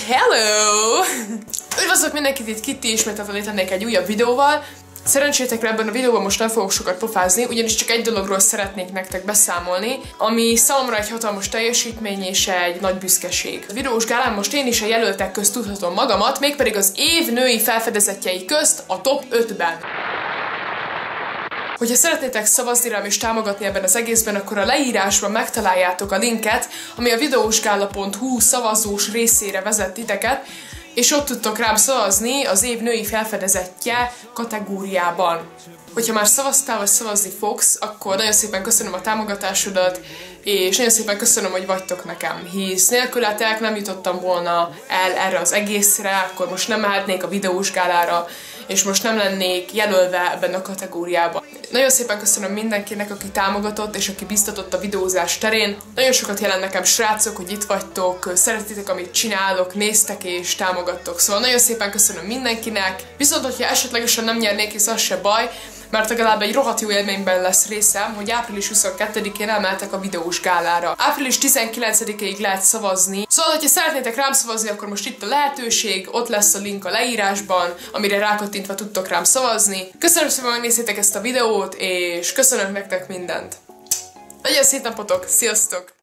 Hello! Üdvözlök mindenkit, itt Kitty, ismételten itt lennék egy újabb videóval. Szerencsétekre ebben a videóban most nem fogok sokat pofázni, ugyanis csak egy dologról szeretnék nektek beszámolni, ami számomra egy hatalmas teljesítmény és egy nagy büszkeség. A videós gálán most én is a jelöltek közt tudhatom magamat, mégpedig az év női felfedezetjei közt a top 5-ben. Hogyha szeretnétek szavazni rám és támogatni ebben az egészben, akkor a leírásban megtaláljátok a linket, ami a videósgála.hu szavazós részére vezet titeket, és ott tudtok rám szavazni az év női felfedezetje kategóriában. Hogyha már szavaztál, vagy szavazni fogsz, akkor nagyon szépen köszönöm a támogatásodat, és nagyon szépen köszönöm, hogy vagytok nekem, hisz nélkületek nem jutottam volna el erre az egészre, akkor most nem mehetnék a videós gálára, és most nem lennék jelölve ebben a kategóriában. Nagyon szépen köszönöm mindenkinek, aki támogatott, és aki biztatott a videózás terén. Nagyon sokat jelent nekem, srácok, hogy itt vagytok, szeretitek, amit csinálok, néztek és támogattok. Szóval nagyon szépen köszönöm mindenkinek. Viszont, hogyha esetlegesen nem nyernék, hisz az se baj, mert legalább egy rohadt jó élményben lesz részem, hogy április 22-én elmehetek a videós gálára. Április 19-ig lehet szavazni. Szóval, hogyha szeretnétek rám szavazni, akkor most itt a lehetőség, ott lesz a link a leírásban, amire rákattintva tudtok rám szavazni. Köszönöm szépen, hogy megnéztétek ezt a videót, és köszönök nektek mindent. Legyen szép napotok, sziasztok!